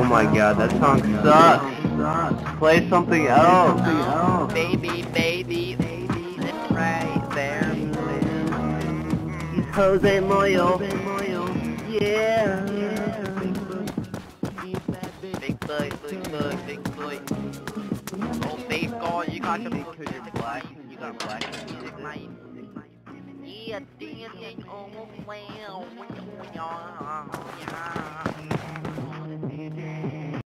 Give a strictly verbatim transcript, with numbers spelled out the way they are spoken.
my god, that song sucks. Play something else. Oh, baby, baby, baby, that's right there. He's Jose Moyo. Yeah. Big boy, big boy, big boy. Oh, bass guard, you got the because you're black. You got black music, mate. Yeah, dancing, oh, wow. Yeah.